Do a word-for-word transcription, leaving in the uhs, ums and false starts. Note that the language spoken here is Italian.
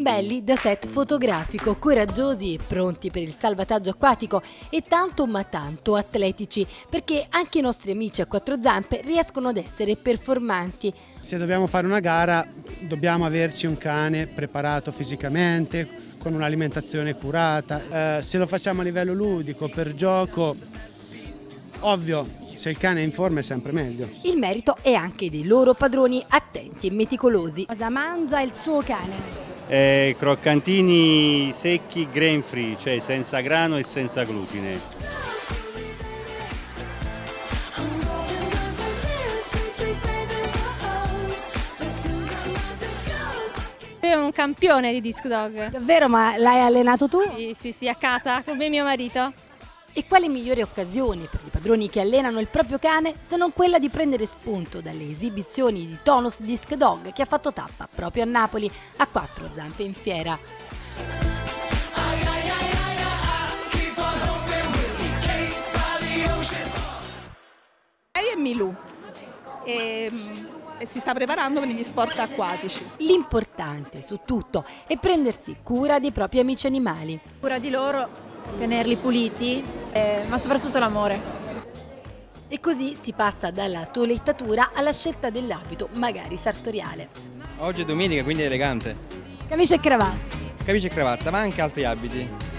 belli da set fotografico, coraggiosi e pronti per il salvataggio acquatico e tanto ma tanto atletici, perché anche i nostri amici a quattro zampe riescono ad essere performanti. Se dobbiamo fare una gara dobbiamo averci un cane preparato fisicamente, con un'alimentazione curata. Eh, se lo facciamo a livello ludico, per gioco, ovvio, se il cane è in forma è sempre meglio. Il merito è anche dei loro padroni attenti e meticolosi. Cosa mangia il suo cane? Eh, croccantini secchi grain free, cioè senza grano e senza glutine. È un campione di disc dog. Davvero, ma l'hai allenato tu? Sì, sì, sì, a casa, come mio marito. E quale migliore occasione per i padroni che allenano il proprio cane se non quella di prendere spunto dalle esibizioni di Tonos Disc Dog, che ha fatto tappa proprio a Napoli a quattro zampe in fiera. Lei è Milù e, e si sta preparando per gli sport acquatici. L'importante su tutto è prendersi cura dei propri amici animali. Cura di loro, tenerli puliti, eh, ma soprattutto l'amore. E così si passa dalla toilettatura alla scelta dell'abito, magari sartoriale. Oggi è domenica, quindi è elegante. Camicia e cravatta. Camicia e cravatta, ma anche altri abiti.